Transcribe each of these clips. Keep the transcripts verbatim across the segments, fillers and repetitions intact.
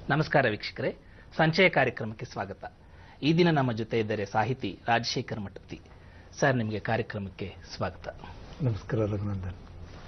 ನಮಸ್ಕಾರ ವೀಕ್ಷಕರೇ, ಸಂಚಯ ಕಾರ್ಯಕ್ರಮಕ್ಕೆ ಸ್ವಾಗತ. ಈ ದಿನ ನಮ್ಮ ಜೊತೆ ಇದ್ದರೆ ಸಾಹಿತಿ ರಾಜಶೇಖರ್ ಮಠಪತಿ ಸರ್. ನಿಮಗೆ ಕಾರ್ಯಕ್ರಮಕ್ಕೆ ಸ್ವಾಗತ. ನಮಸ್ಕಾರ ರಘುನಂದನ್.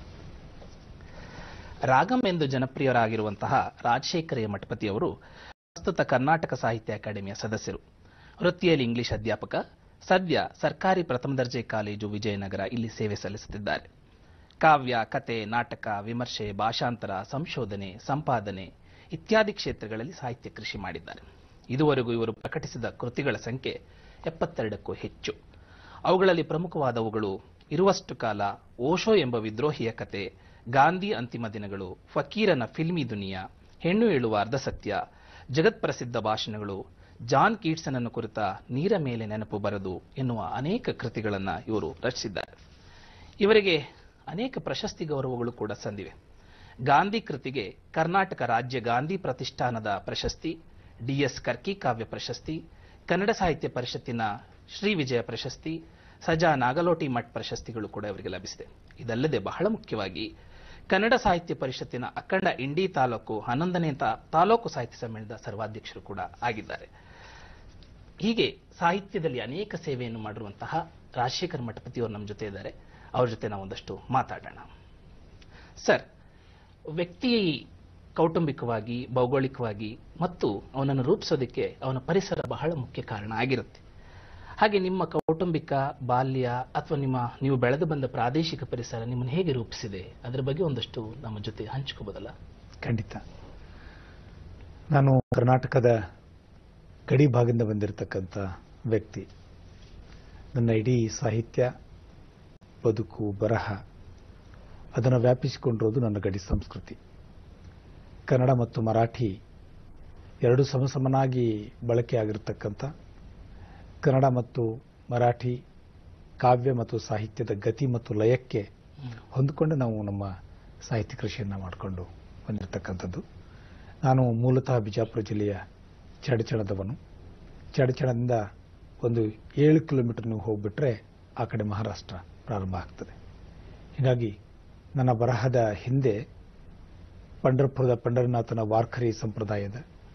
ರಾಗಂ ಎಂದು ಜನಪ್ರಿಯರಾಗಿರುವಂತಹ ರಾಜಶೇಖರ ಮಠಪತಿಯವರು ಪ್ರಸ್ತುತ ಕರ್ನಾಟಕ ಸಾಹಿತ್ಯ ಅಕಾಡೆಮಿಯ ಸದಸ್ಯರು. ವೃತ್ತಿಯಲ್ಲಿ ಇಂಗ್ಲಿಷ್ ಅಧ್ಯಾಪಕ. ಸದ್ಯ ಸರ್ಕಾರಿ ಪ್ರಥಮ ದರ್ಜೆ ಕಾಲೇಜು ವಿಜಯನಗರ ಇಲ್ಲಿ ಸೇವೆ ಸಲ್ಲಿಸುತ್ತಿದ್ದಾರೆ. ಕಾವ್ಯ, ಕತೆ, ನಾಟಕ, ವಿಮರ್ಶೆ, ಭಾಷಾಂತರ, ಸಂಶೋಧನೆ, ಸಂಪಾದನೆ ಇತ್ಯಾದಿ ಕ್ಷೇತ್ರಗಳಲ್ಲಿ ಸಾಹಿತ್ಯ ಕೃಷಿ ಮಾಡಿದ್ದಾರೆ. ಇದುವರೆಗೂ ಇವರು ಪ್ರಕಟಿಸಿದ ಕೃತಿಗಳ ಸಂಖ್ಯೆ ಎಪ್ಪತ್ತೆರಡಕ್ಕೂ ಹೆಚ್ಚು. ಅವುಗಳಲ್ಲಿ ಪ್ರಮುಖವಾದವುಗಳು ಇರುವಷ್ಟು ಕಾಲ, ಓಶೋ ಎಂಬ ವಿದ್ರೋಹಿಯ ಕತೆ, ಗಾಂಧಿ ಅಂತಿಮ ದಿನಗಳು, ಫಕೀರನ ಫಿಲ್ಮಿ ದುನಿಯಾ, ಹೆಣ್ಣು ಹೇಳುವ ಅರ್ಧಸತ್ಯ, ಜಗತ್ಪ್ರಸಿದ್ಧ ಭಾಷಣಗಳು, ಜಾನ್ ಕೀಟ್ಸನನ್ನು ಕುರಿತ ನೀರ ಮೇಲೆ ನೆನಪು ಬರದು ಎನ್ನುವ ಅನೇಕ ಕೃತಿಗಳನ್ನು ಇವರು ರಚಿಸಿದ್ದಾರೆ. ಇವರಿಗೆ ಅನೇಕ ಪ್ರಶಸ್ತಿ ಗೌರವಗಳು ಕೂಡ ಸಂದಿವೆ. ಗಾಂಧಿ ಕೃತಿಗೆ ಕರ್ನಾಟಕ ರಾಜ್ಯ ಗಾಂಧಿ ಪ್ರತಿಷ್ಠಾನದ ಪ್ರಶಸ್ತಿ, ಡಿಎಸ್ ಕರ್ಕಿ ಕಾವ್ಯ ಪ್ರಶಸ್ತಿ, ಕನ್ನಡ ಸಾಹಿತ್ಯ ಪರಿಷತ್ತಿನ ಶ್ರೀ ವಿಜಯ ಪ್ರಶಸ್ತಿ, ಸಜಾ ನಾಗಲೋಟಿ ಮಠ್ ಪ್ರಶಸ್ತಿಗಳು ಕೂಡ ಇವರಿಗೆ ಲಭಿಸಿದೆ. ಇದಲ್ಲದೆ ಬಹಳ ಮುಖ್ಯವಾಗಿ ಕನ್ನಡ ಸಾಹಿತ್ಯ ಪರಿಷತ್ತಿನ ಅಖಂಡ ಇಂಡಿ ತಾಲೂಕು ಹನ್ನೊಂದನೇ ತಾಲೂಕು ಸಾಹಿತ್ಯ ಸಮ್ಮೇಳನದ ಸರ್ವಾಧ್ಯಕ್ಷರು ಕೂಡ ಆಗಿದ್ದಾರೆ. ಹೀಗೆ ಸಾಹಿತ್ಯದಲ್ಲಿ ಅನೇಕ ಸೇವೆಯನ್ನು ಮಾಡಿರುವಂತಹ ರಾಜಶೇಖರ್ ಮಠಪತಿಯವರು ನಮ್ಮ ಜೊತೆ ಇದ್ದಾರೆ. ಅವ್ರ ಜೊತೆ ನಾವು ಒಂದಷ್ಟು ಮಾತಾಡೋಣ. ಸರ್, ವ್ಯಕ್ತಿ ಕೌಟುಂಬಿಕವಾಗಿ, ಭೌಗೋಳಿಕವಾಗಿ ಮತ್ತು ಅವನನ್ನು ರೂಪಿಸೋದಕ್ಕೆ ಅವನ ಪರಿಸರ ಬಹಳ ಮುಖ್ಯ ಕಾರಣ ಆಗಿರುತ್ತೆ. ಹಾಗೆ ನಿಮ್ಮ ಕೌಟುಂಬಿಕ ಬಾಲ್ಯ ಅಥವಾ ನಿಮ್ಮ ನೀವು ಬೆಳೆದು ಬಂದ ಪ್ರಾದೇಶಿಕ ಪರಿಸರ ನಿಮ್ಮನ್ನು ಹೇಗೆ ರೂಪಿಸಿದೆ, ಅದರ ಬಗ್ಗೆ ಒಂದಷ್ಟು ನಮ್ಮ ಜೊತೆ ಹಂಚ್ಕೋಬೋದಲ್ಲ? ಖಂಡಿತ. ನಾನು ಕರ್ನಾಟಕದ ಗಡಿ ಭಾಗದಿಂದ ಬಂದಿರತಕ್ಕಂಥ ವ್ಯಕ್ತಿ. ನನ್ನ ಇಡೀ ಸಾಹಿತ್ಯ, ಬದುಕು, ಬರಹ ಅದನ್ನು ವ್ಯಾಪಿಸಿಕೊಂಡಿರೋದು ನನ್ನ ಗಡಿ ಸಂಸ್ಕೃತಿ. ಕನ್ನಡ ಮತ್ತು ಮರಾಠಿ ಎರಡು ಸಮಸಮನಾಗಿ ಬಳಕೆಯಾಗಿರತಕ್ಕಂಥ, ಕನ್ನಡ ಮತ್ತು ಮರಾಠಿ ಕಾವ್ಯ ಮತ್ತು ಸಾಹಿತ್ಯದ ಗತಿ ಮತ್ತು ಲಯಕ್ಕೆ ಹೊಂದಿಕೊಂಡು ನಾವು ನಮ್ಮ ಸಾಹಿತ್ಯ ಕೃಷಿಯನ್ನು ಮಾಡಿಕೊಂಡು ಬಂದಿರತಕ್ಕಂಥದ್ದು. ನಾನು ಮೂಲತಃ ಬಿಜಾಪುರ ಜಿಲ್ಲೆಯ ಚಡಚಣದವನು. ಚಡಚಣದಿಂದ ಒಂದು ಏಳು ಕಿಲೋಮೀಟರ್ ನೀವು ಹೋಗ್ಬಿಟ್ರೆ ಆ ಕಡೆ ಮಹಾರಾಷ್ಟ್ರ ಪ್ರಾರಂಭ ಆಗ್ತದೆ. ಹೀಗಾಗಿ ನನ್ನ ಬರಹದ ಹಿಂದೆ ಪಂಢರಪುರದ ಪಂಢರನಾಥನ ವಾರ್ಖರಿ ಸಂಪ್ರದಾಯದ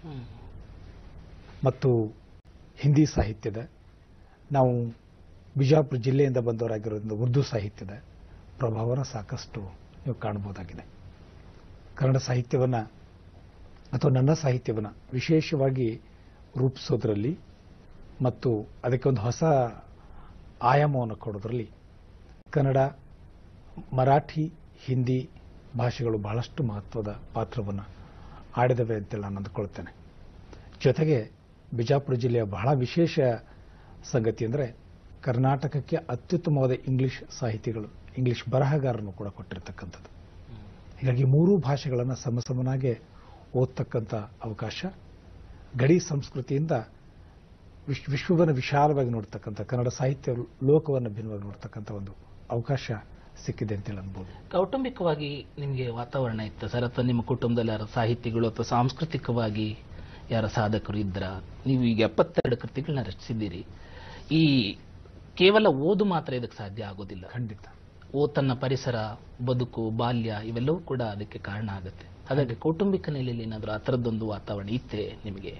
ಮತ್ತು ಹಿಂದಿ ಸಾಹಿತ್ಯದ, ನಾವು ಬಿಜಾಪುರ ಜಿಲ್ಲೆಯಿಂದ ಬಂದವರಾಗಿರೋದ್ರಿಂದ ಉರ್ದು ಸಾಹಿತ್ಯದ ಪ್ರಭಾವನ ಸಾಕಷ್ಟು ನೀವು ಕಾಣಬಹುದಾಗಿದೆ. ಕನ್ನಡ ಸಾಹಿತ್ಯವನ್ನು ಅಥವಾ ನನ್ನ ಸಾಹಿತ್ಯವನ್ನು ವಿಶೇಷವಾಗಿ ರೂಪಿಸೋದ್ರಲ್ಲಿ ಮತ್ತು ಅದಕ್ಕೆ ಒಂದು ಹೊಸ ಆಯಾಮವನ್ನು ಕೊಡೋದ್ರಲ್ಲಿ ಕನ್ನಡ, ಮರಾಠಿ, ಹಿಂದಿ ಭಾಷೆಗಳು ಬಹಳಷ್ಟು ಮಹತ್ವದ ಪಾತ್ರವನ್ನು ಆಡಿದವೆ ಅಂತೇಳಿ ನಾನು ಅಂದುಕೊಳ್ತೇನೆ. ಜೊತೆಗೆ ಬಿಜಾಪುರ ಜಿಲ್ಲೆಯ ಬಹಳ ವಿಶೇಷ ಸಂಗತಿ ಅಂದರೆ ಕರ್ನಾಟಕಕ್ಕೆ ಅತ್ಯುತ್ತಮವಾದ ಇಂಗ್ಲಿಷ್ ಸಾಹಿತಿಗಳು, ಇಂಗ್ಲಿಷ್ ಬರಹಗಾರರನ್ನು ಕೂಡ ಕೊಟ್ಟಿರ್ತಕ್ಕಂಥದ್ದು. ಹೀಗಾಗಿ ಮೂರೂ ಭಾಷೆಗಳನ್ನು ಸಮಸಮನಾಗೆ ಓದ್ತಕ್ಕಂಥ ಅವಕಾಶ, ಗಡಿ ಸಂಸ್ಕೃತಿಯಿಂದ ವಿಶ್ ವಿಶ್ವವನ್ನು ವಿಶಾಲವಾಗಿ ನೋಡ್ತಕ್ಕಂಥ, ಕನ್ನಡ ಸಾಹಿತ್ಯ ಲೋಕವನ್ನು ಭಿನ್ನವಾಗಿ ನೋಡ್ತಕ್ಕಂಥ ಒಂದು ಅವಕಾಶ ಸಿಕ್ಕಿದೆ ಅಂತೇಳಿ ಅನ್ಬೋದು. ಕೌಟುಂಬಿಕವಾಗಿ ನಿಮಗೆ ವಾತಾವರಣ ಇತ್ತು ಸರ್, ಅಥವಾ ನಿಮ್ಮ ಕುಟುಂಬದಲ್ಲಿ ಯಾರ ಸಾಹಿತಿಗಳು ಅಥವಾ ಸಾಂಸ್ಕೃತಿಕವಾಗಿ ಯಾರ ಸಾಧಕರು ಇದ್ರ? ನೀವು ಈಗ ಎಪ್ಪತ್ತೆರಡು ಕೃತಿಗಳನ್ನ ರಚಿಸಿದ್ದೀರಿ. ಈ ಕೇವಲ ಓದು ಮಾತ್ರ ಇದಕ್ಕೆ ಸಾಧ್ಯ ಆಗೋದಿಲ್ಲ. ಖಂಡಿತ. ಓ ತನ್ನ ಪರಿಸರ, ಬದುಕು, ಬಾಲ್ಯ ಇವೆಲ್ಲವೂ ಕೂಡ ಅದಕ್ಕೆ ಕಾರಣ ಆಗುತ್ತೆ. ಹಾಗಾಗಿ ಕೌಟುಂಬಿಕ ನೆಲೆಯಲ್ಲಿ ಏನಾದರೂ ಆ ಥರದ್ದೊಂದು ವಾತಾವರಣ ಇತ್ತೆ ನಿಮಗೆ?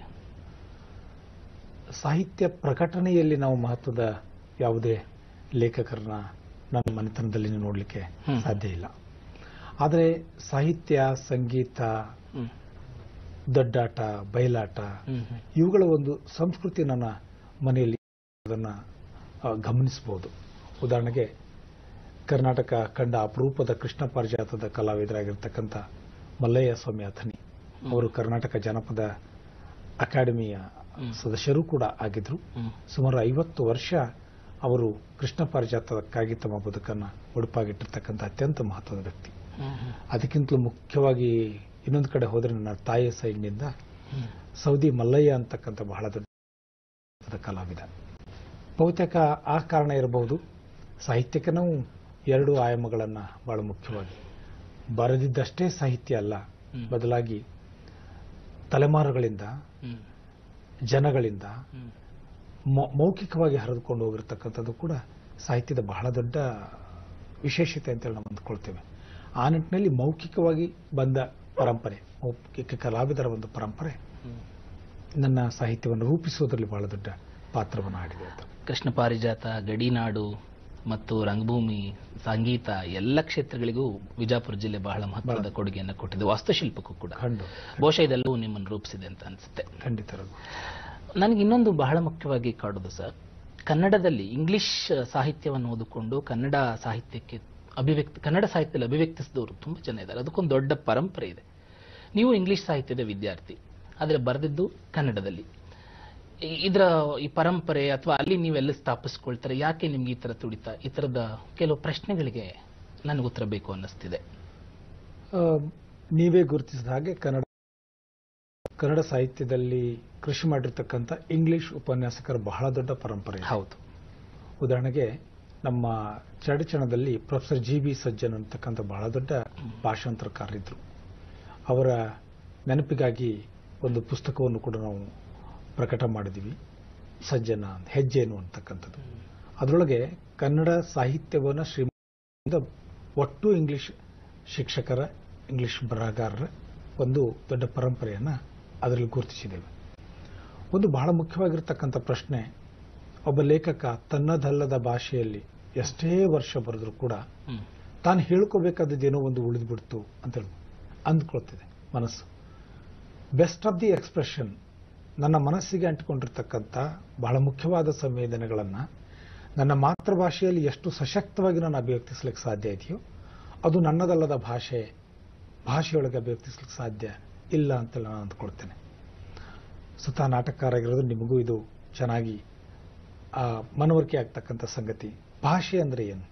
ಸಾಹಿತ್ಯ ಪ್ರಕಟಣೆಯಲ್ಲಿ ನಾವು ಮಹತ್ವದ ಯಾವುದೇ ಲೇಖಕರನ್ನ ನನ್ನ ಮನೆತನದಲ್ಲಿ ನೋಡಲಿಕ್ಕೆ ಸಾಧ್ಯ ಇಲ್ಲ. ಆದರೆ ಸಾಹಿತ್ಯ, ಸಂಗೀತ, ದೊಡ್ಡಾಟ, ಬಯಲಾಟ ಇವುಗಳ ಒಂದು ಸಂಸ್ಕೃತಿ ನನ್ನ ಮನೆಯಲ್ಲಿ ಅದನ್ನು ಗಮನಿಸಬಹುದು. ಉದಾಹರಣೆಗೆ ಕರ್ನಾಟಕ ಕಂಡ ಅಪರೂಪದ ಕೃಷ್ಣ ಪಾರಿಜಾತದ ಕಲಾವಿದರಾಗಿರ್ತಕ್ಕಂಥ ಮಲ್ಲಯ್ಯ ಸ್ವಾಮಿ ಅಥಣಿ ಅವರು ಕರ್ನಾಟಕ ಜನಪದ ಅಕಾಡೆಮಿಯ ಸದಸ್ಯರೂ ಕೂಡ ಆಗಿದ್ರು. ಸುಮಾರು ಐವತ್ತು ವರ್ಷ ಅವರು ಕೃಷ್ಣ ಪಾರಿಜಾತಕ್ಕಾಗಿ ತಮ್ಮ ಬದುಕನ್ನು ಒಡುಪಾಗಿಟ್ಟಿರ್ತಕ್ಕಂಥ ಅತ್ಯಂತ ಮಹತ್ವದ ವ್ಯಕ್ತಿ. ಅದಕ್ಕಿಂತಲೂ ಮುಖ್ಯವಾಗಿ ಇನ್ನೊಂದು ಕಡೆ ಹೋದರೆ ನನ್ನ ತಾಯಿಯ ಸೈಡ್ನಿಂದ ಸೌದಿ ಮಲ್ಲಯ್ಯ ಅಂತಕ್ಕಂಥ ಬಹಳ ದೊಡ್ಡ ಕಲಾವಿದ. ಬಹುತೇಕ ಆ ಕಾರಣ ಇರಬಹುದು. ಸಾಹಿತ್ಯಕ್ಕೆ ನಾವು ಎರಡು ಆಯಾಮಗಳನ್ನು ಬಹಳ ಮುಖ್ಯವಾಗಿ, ಬರೆದಿದ್ದಷ್ಟೇ ಸಾಹಿತ್ಯ ಅಲ್ಲ, ಬದಲಾಗಿ ತಲೆಮಾರುಗಳಿಂದ, ಜನಗಳಿಂದ ಮೌಖಿಕವಾಗಿ ಹರಿದುಕೊಂಡು ಹೋಗಿರ್ತಕ್ಕಂಥದ್ದು ಕೂಡ ಸಾಹಿತ್ಯದ ಬಹಳ ದೊಡ್ಡ ವಿಶೇಷತೆ ಅಂತೇಳಿ ನಾವು ಅಂದ್ಕೊಳ್ತೇವೆ. ಆ ನಿಟ್ಟಿನಲ್ಲಿ ಮೌಖಿಕವಾಗಿ ಬಂದ ಪರಂಪರೆ, ಒಬ್ಬ ಕಲಾವಿದರ ಒಂದು ಪರಂಪರೆ ನನ್ನ ಸಾಹಿತ್ಯವನ್ನು ರೂಪಿಸುವುದರಲ್ಲಿ ಬಹಳ ದೊಡ್ಡ ಪಾತ್ರವನ್ನು ಆಡಿದೆ ಅಂತ. ಕೃಷ್ಣ ಪಾರಿಜಾತ, ಗಡಿನಾಡು ಮತ್ತು ರಂಗಭೂಮಿ, ಸಂಗೀತ ಎಲ್ಲ ಕ್ಷೇತ್ರಗಳಿಗೂ ವಿಜಾಪುರ ಜಿಲ್ಲೆ ಬಹಳ ಮಹತ್ವದ ಕೊಡುಗೆಯನ್ನು ಕೊಟ್ಟಿದೆ. ವಾಸ್ತುಶಿಲ್ಪಕ್ಕೂ ಕೂಡ ಬಹುಶಃ ಇದೆಲ್ಲವೂ ನಿಮ್ಮನ್ನು ರೂಪಿಸಿದೆ ಅಂತ ಅನಿಸುತ್ತೆ. ಖಂಡಿತ. ನನಗೆ ಇನ್ನೊಂದು ಬಹಳ ಮುಖ್ಯವಾಗಿ ಕಾಡುದು ಸರ್, ಕನ್ನಡದಲ್ಲಿ ಇಂಗ್ಲಿಷ್ ಸಾಹಿತ್ಯವನ್ನು ಓದಿಕೊಂಡು ಕನ್ನಡ ಸಾಹಿತ್ಯಕ್ಕೆ ಅಭಿವ್ಯಕ್ತಿ ಕನ್ನಡ ಸಾಹಿತ್ಯದಲ್ಲಿ ಅಭಿವ್ಯಕ್ತಿಸಿದವರು ತುಂಬ ಜನ ಇದ್ದಾರೆ. ಅದಕ್ಕೊಂದು ದೊಡ್ಡ ಪರಂಪರೆ ಇದೆ. ನೀವು ಇಂಗ್ಲಿಷ್ ಸಾಹಿತ್ಯದ ವಿದ್ಯಾರ್ಥಿ, ಆದರೆ ಬರೆದಿದ್ದು ಕನ್ನಡದಲ್ಲಿ. ಇದರ ಈ ಪರಂಪರೆ ಅಥವಾ ಅಲ್ಲಿ ನೀವೆಲ್ಲ ಸ್ಥಾಪಿಸ್ಕೊಳ್ತಾರೆ, ಯಾಕೆ ನಿಮ್ಗೆ ಈ ತರ ತುಡಿತ? ಈ ತರದ ಕೆಲವು ಪ್ರಶ್ನೆಗಳಿಗೆ ನನಗೆ ಉತ್ತರ ಬೇಕು ಅನ್ನಿಸ್ತಿದೆ. ನೀವೇ ಗುರುತಿಸಿದ ಹಾಗೆ ಕನ್ನಡ ಕನ್ನಡ ಸಾಹಿತ್ಯದಲ್ಲಿ ಕೃಷಿ ಮಾಡಿರ್ತಕ್ಕಂಥ ಇಂಗ್ಲಿಷ್ ಉಪನ್ಯಾಸಕರ ಬಹಳ ದೊಡ್ಡ ಪರಂಪರೆ. ಹೌದು. ಉದಾಹರಣೆಗೆ ನಮ್ಮ ಚಡಚಣದಲ್ಲಿ ಪ್ರೊಫೆಸರ್ ಜಿ ಬಿ ಸಜ್ಜನ್ ಅಂತಕ್ಕಂಥ ಬಹಳ ದೊಡ್ಡ ಭಾಷಾಂತರಕಾರರಿದ್ರು. ಅವರ ನೆನಪಿಗಾಗಿ ಒಂದು ಪುಸ್ತಕವನ್ನು ಕೂಡ ನಾವು ಪ್ರಕಟ ಮಾಡಿದ್ವಿ, ಸಜ್ಜನ ಹೆಜ್ಜೇನು ಅಂತಕ್ಕಂಥದ್ದು. ಅದರೊಳಗೆ ಕನ್ನಡ ಸಾಹಿತ್ಯವನ್ನು ಶ್ರೀಮಂತ ಒಟ್ಟು ಇಂಗ್ಲಿಷ್ ಶಿಕ್ಷಕರ, ಇಂಗ್ಲಿಷ್ ಬರಹಗಾರರ ಒಂದು ದೊಡ್ಡ ಪರಂಪರೆಯನ್ನು ಅದರಲ್ಲಿ ಗುರುತಿಸಿದ್ದೇವೆ. ಒಂದು ಬಹಳ ಮುಖ್ಯವಾಗಿರ್ತಕ್ಕಂಥ ಪ್ರಶ್ನೆ, ಒಬ್ಬ ಲೇಖಕ ತನ್ನದಲ್ಲದ ಭಾಷೆಯಲ್ಲಿ ಎಷ್ಟೇ ವರ್ಷ ಬರೆದರೂ ಕೂಡ ತಾನು ಹೇಳ್ಕೋಬೇಕಾದದ್ದೇನೋ ಒಂದು ಉಳಿದುಬಿಡ್ತು ಅಂತ ಅಂದ್ಕೊಳ್ತಿದೆ ಮನಸ್ಸು. ಬೆಸ್ಟ್ ಆಫ್ ದಿ ಎಕ್ಸ್ಪ್ರೆಷನ್, ನನ್ನ ಮನಸ್ಸಿಗೆ ಅಂಟಿಕೊಂಡಿರ್ತಕ್ಕಂಥ ಬಹಳ ಮುಖ್ಯವಾದ ಸಂವೇದನೆಗಳನ್ನು ನನ್ನ ಮಾತೃಭಾಷೆಯಲ್ಲಿ ಎಷ್ಟು ಸಶಕ್ತವಾಗಿ ನಾನು ಅಭಿವ್ಯಕ್ತಿಸ್ಲಿಕ್ಕೆ ಸಾಧ್ಯ ಇದೆಯೋ ಅದು ನನ್ನದಲ್ಲದ ಭಾಷೆ ಭಾಷೆಯೊಳಗೆ ಅಭಿವ್ಯಕ್ತಿಸ್ಲಿಕ್ಕೆ ಸಾಧ್ಯ ಇಲ್ಲ ಅಂತ ನಾನು ಅಂದ್ಕೊಳ್ತೇನೆ. ಸ್ವತಃ ನಾಟಕಕಾರ ಆಗಿರೋದು ನಿಮಗೂ ಇದು ಚೆನ್ನಾಗಿ ಮನವರಿಕೆ ಆಗ್ತಕ್ಕಂಥ ಸಂಗತಿ. ಭಾಷೆ ಅಂದರೆ ಏನು?